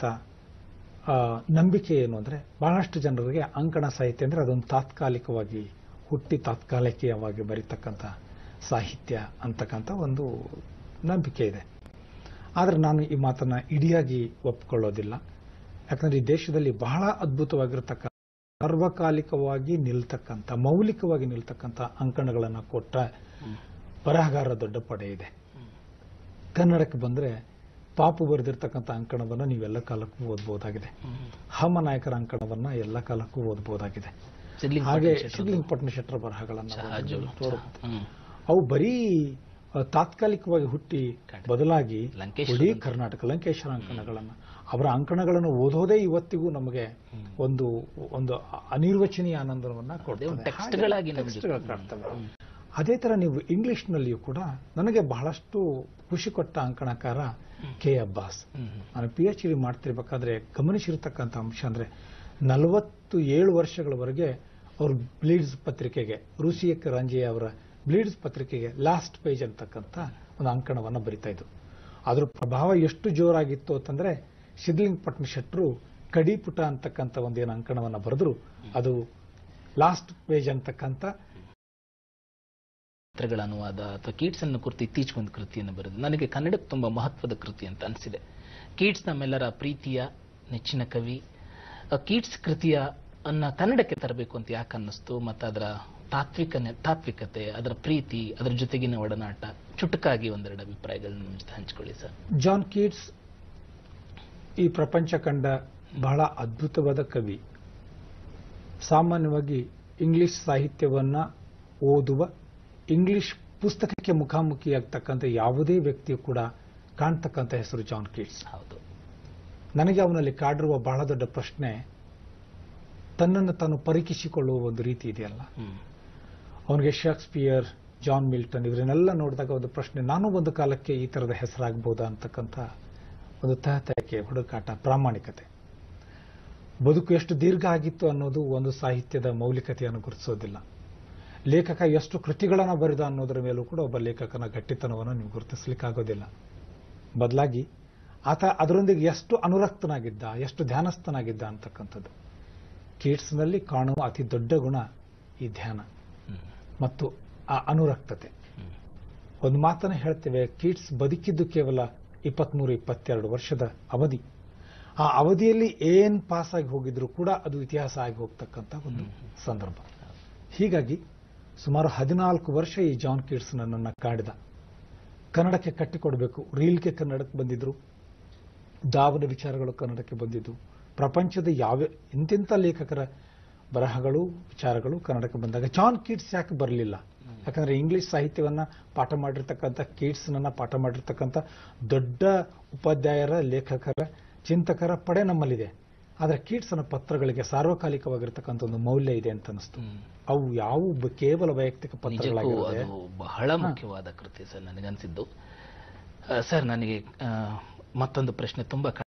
ನಂಬಿಕೆ ಏನು ಅಂದ್ರೆ, ಬಹಳಷ್ಟು ಜನರಿಗೆ ಅಂಕಣ ಸಾಹಿತ್ಯ ಅಂದ್ರೆ ಅದೊಂದು ತಾತ್ಕಾಲಿಕವಾಗಿ ಹುಟ್ಟಿ ತಾತ್ಕಾಲಿಕವಾಗಿ ಬರೀತಕ್ಕಂಥ ಸಾಹಿತ್ಯ ಅಂತಕ್ಕಂಥ ಒಂದು ನಂಬಿಕೆ ಇದೆ. ಆದರೆ ನಾನು ಈ ಮಾತನ್ನ ಇಡಿಯಾಗಿ ಒಪ್ಪಿಕೊಳ್ಳೋದಿಲ್ಲ. ಯಾಕಂದ್ರೆ ಈ ದೇಶದಲ್ಲಿ ಬಹಳ ಅದ್ಭುತವಾಗಿರ್ತಕ್ಕಂಥ, ಸಾರ್ವಕಾಲಿಕವಾಗಿ ನಿಲ್ತಕ್ಕಂಥ, ಮೌಲಿಕವಾಗಿ ನಿಲ್ತಕ್ಕಂಥ ಅಂಕಣಗಳನ್ನು ಕೊಟ್ಟ ಬರಹಗಾರ ದೊಡ್ಡ ಪಡೆ ಇದೆ. ಕನ್ನಡಕ್ಕೆ ಬಂದ್ರೆ ಪಾಪು ಬರೆದಿರ್ತಕ್ಕಂಥ ಅಂಕಣವನ್ನ ನೀವೆಲ್ಲ ಕಾಲಕ್ಕೂ ಓದಬಹುದಾಗಿದೆ. ಹಮನಾಯಕರ ಅಂಕಣವನ್ನ ಎಲ್ಲ ಕಾಲಕ್ಕೂ ಓದಬಹುದಾಗಿದೆ. ಹಾಗೆ ಶಿಡ್ಲಿಂಗಪಟ್ಟಣ ಶೆಟ್ಟರ ಬರಹಗಳನ್ನ ಅವು ಬರೀ ತಾತ್ಕಾಲಿಕವಾಗಿ ಹುಟ್ಟಿ ಬದಲಾಗಿ ಇಡೀ ಕರ್ನಾಟಕ ಲಂಕೇಶ್ವರ ಅಂಕಣಗಳನ್ನ, ಅವರ ಅಂಕಣಗಳನ್ನು ಓದೋದೇ ಇವತ್ತಿಗೂ ನಮಗೆ ಒಂದು ಒಂದು ಅನಿರ್ವಚನೀಯ ಆನಂದವನ್ನ ಕೊಡ್ತವೆ. ಅದೇ ತರ ನೀವು ಇಂಗ್ಲಿಷ್ ನಲ್ಲಿಯೂ ಕೂಡ ನನಗೆ ಬಹಳಷ್ಟು ಖುಷಿ ಕೊಟ್ಟ ಅಂಕಣಕಾರ ಕೆ ಅಬ್ಬಾಸ್. ನಾನು ಪಿ ಎಚ್ ಡಿ ಮಾಡ್ತಿರ್ಬೇಕಾದ್ರೆ ಗಮನಿಸಿರ್ತಕ್ಕಂಥ ಅಂಶ ಅಂದ್ರೆ, ನಲವತ್ತು ಏಳು ವರ್ಷಗಳವರೆಗೆ ಅವರು ಬ್ಲೀಡ್ಸ್ ಪತ್ರಿಕೆಗೆ, ರುಸಿಯಕ್ ರಂಜೆ ಅವರ ಬ್ಲೀಡ್ಸ್ ಪತ್ರಿಕೆಗೆ ಲಾಸ್ಟ್ ಪೇಜ್ ಅಂತಕ್ಕಂಥ ಒಂದು ಅಂಕಣವನ್ನ ಬರಿತಾ ಇದ್ರು. ಅದ್ರ ಪ್ರಭಾವ ಎಷ್ಟು ಜೋರಾಗಿತ್ತು ಅಂತಂದ್ರೆ, ಶಿಡ್ಲಿಂಗಪಟ್ಟಣ ಶೆಟ್ಟರು ಕಡಿಪುಟ ಅಂತಕ್ಕಂಥ ಒಂದೇನು ಅಂಕಣವನ್ನ ಬರೆದ್ರು, ಅದು ಲಾಸ್ಟ್ ಪೇಜ್ ಅಂತಕ್ಕಂಥ ಚಿತ್ರಗಳ ಅನುವಾದ ಅಥವಾ ಕೀಟ್ಸ್ ಅನ್ನು ಕುರಿತು ಇತ್ತೀಚೆಗೆ ಒಂದು ಕೃತಿಯನ್ನು ಬರೆದು ನನಗೆ ಕನ್ನಡಕ್ಕೆ ತುಂಬಾ ಮಹತ್ವದ ಕೃತಿ ಅಂತ ಅನಿಸಿದೆ. ಕೀಟ್ಸ್ ನಮ್ಮೆಲ್ಲರ ಪ್ರೀತಿಯ ನೆಚ್ಚಿನ ಕವಿ. ಕೀಟ್ಸ್ ಕೃತಿಯ ಅನ್ನ ಕನ್ನಡಕ್ಕೆ ತರಬೇಕು ಅಂತ ಯಾಕೆ ಅನ್ನಿಸ್ತು, ಮತ್ತು ಅದರ ತಾತ್ವಿಕ ತಾತ್ವಿಕತೆ, ಅದರ ಪ್ರೀತಿ, ಅದರ ಜೊತೆಗಿನ ಒಡನಾಟ, ಚುಟುಕಾಗಿ ಒಂದೆರಡು ಅಭಿಪ್ರಾಯಗಳನ್ನ ನಮ್ಮ ಜೊತೆ ಹಂಚಿಕೊಳ್ಳಿ ಸರ್. ಜಾನ್ ಕೀಟ್ಸ್ ಈ ಪ್ರಪಂಚ ಕಂಡ ಬಹಳ ಅದ್ಭುತವಾದ ಕವಿ. ಸಾಮಾನ್ಯವಾಗಿ ಇಂಗ್ಲಿಷ್ ಸಾಹಿತ್ಯವನ್ನ ಓದುವ, ಇಂಗ್ಲಿಷ್ ಪುಸ್ತಕಕ್ಕೆ ಮುಖಾಮುಖಿಯಾಗ್ತಕ್ಕಂಥ ಯಾವುದೇ ವ್ಯಕ್ತಿಯು ಕೂಡ ಕಾಣ್ತಕ್ಕಂಥ ಹೆಸರು ಜಾನ್ ಕೀಟ್ಸ್. ಹೌದು. ನನಗೆ ಅವನಲ್ಲಿ ಕಾಡಿರುವ ಬಹಳ ದೊಡ್ಡ ಪ್ರಶ್ನೆ, ತನ್ನನ್ನು ತಾನು ಪರೀಕ್ಷಿಸಿಕೊಳ್ಳುವ ಒಂದು ರೀತಿ ಇದೆಯಲ್ಲ. ಅವನಿಗೆ ಶೇಕ್ಸ್ಪಿಯರ್, ಜಾನ್ ಮಿಲ್ಟನ್ ಇವರನ್ನೆಲ್ಲ ನೋಡಿದಾಗ ಒಂದು ಪ್ರಶ್ನೆ, ನಾನು ಒಂದು ಕಾಲಕ್ಕೆ ಈ ತರದ ಹೆಸರಾಗಬಹುದಾ ಅಂತಕ್ಕಂಥ ಒಂದು ತಹತಹಕೆ, ಹುಡುಕಾಟ, ಪ್ರಾಮಾಣಿಕತೆ. ಬದುಕು ಎಷ್ಟು ದೀರ್ಘ ಆಗಿತ್ತು ಅನ್ನೋದು ಒಂದು ಸಾಹಿತ್ಯದ ಮೌಲಿಕತೆಯನ್ನು ಗುರುತಿಸೋದಿಲ್ಲ. ಲೇಖಕ ಎಷ್ಟು ಕೃತಿಗಳನ್ನು ಬರೆದ ಅನ್ನೋದರ ಮೇಲೂ ಕೂಡ ಒಬ್ಬ ಲೇಖಕನ ಗಟ್ಟಿತನವನ್ನು ನೀವು ಗುರುತಿಸಲಿಕ್ಕಾಗೋದಿಲ್ಲ. ಬದಲಾಗಿ ಆತ ಅದರೊಂದಿಗೆ ಎಷ್ಟು ಅನುರಕ್ತನಾಗಿದ್ದ, ಎಷ್ಟು ಧ್ಯಾನಸ್ಥನಾಗಿದ್ದ ಅಂತಕ್ಕಂಥದ್ದು. ಕೀಟ್ಸ್ನಲ್ಲಿ ಕಾಣುವ ಅತಿ ದೊಡ್ಡ ಗುಣ ಈ ಧ್ಯಾನ ಮತ್ತು ಆ ಅನುರಕ್ತತೆ. ಒಂದು ಮಾತನ್ನು ಹೇಳ್ತೇವೆ, ಕೀಟ್ಸ್ ಬದುಕಿದ್ದು ಕೇವಲ ಇಪ್ಪತ್ಮೂರು ಇಪ್ಪತ್ತೆರಡು ವರ್ಷದ ಅವಧಿ. ಆ ಅವಧಿಯಲ್ಲಿ ಏನ್ ಪಾಸ್ ಆಗಿ ಹೋಗಿದ್ರು ಕೂಡ ಅದು ಇತಿಹಾಸ ಆಗಿ ಹೋಗ್ತಕ್ಕಂಥ ಒಂದು ಸಂದರ್ಭ. ಹೀಗಾಗಿ ಸುಮಾರು ಹದಿನಾಲ್ಕು ವರ್ಷ ಈ ಜಾನ್ ಕೀಟ್ಸ್ ನನ್ನನ್ನು ಕಾಡಿದ. ಕನ್ನಡಕ್ಕೆ ಕಟ್ಟಿಕೊಡಬೇಕು, ರೀಲ್ಗೆ ಕನ್ನಡಕ್ಕೆ ಬಂದಿದ್ರು, ದಾವನ ವಿಚಾರಗಳು ಕನ್ನಡಕ್ಕೆ ಬಂದಿದ್ದು, ಪ್ರಪಂಚದ ಯಾವ ಇಂತಿಂಥ ಲೇಖಕರ ಬರಹಗಳು, ವಿಚಾರಗಳು ಕನ್ನಡಕ್ಕೆ ಬಂದಾಗ ಜಾನ್ ಕೀಟ್ಸ್ ಯಾಕೆ ಬರಲಿಲ್ಲ? ಯಾಕಂದ್ರೆ ಇಂಗ್ಲಿಷ್ ಸಾಹಿತ್ಯವನ್ನ ಪಾಠ ಮಾಡಿರ್ತಕ್ಕಂಥ, ಕೀಟ್ಸ್ನನ್ನ ಪಾಠ ಮಾಡಿರ್ತಕ್ಕಂಥ ದೊಡ್ಡ ಉಪಾಧ್ಯಾಯರ, ಲೇಖಕರ, ಚಿಂತಕರ ಪಡೆ ನಮ್ಮಲ್ಲಿದೆ. ಆದರೆ ಕೀಟ್ಸ್ನ ಪತ್ರಗಳಿಗೆ ಸಾರ್ವಕಾಲಿಕವಾಗಿರ್ತಕ್ಕಂಥ ಒಂದು ಮೌಲ್ಯ ಇದೆ ಅಂತ ಅನಿಸ್ತು. ಅವು ಯಾವ ಕೇವಲ ವೈಯಕ್ತಿಕ ಪತ್ರಗಳಾಗಿವೆ, ಬಹಳ ಮುಖ್ಯವಾದ ಕೃತಿ ಸರ್ ನನಗನ್ಸಿದ್ದು. ಸರ್, ನನಗೆ ಮತ್ತೊಂದು ಪ್ರಶ್ನೆ ತುಂಬಾ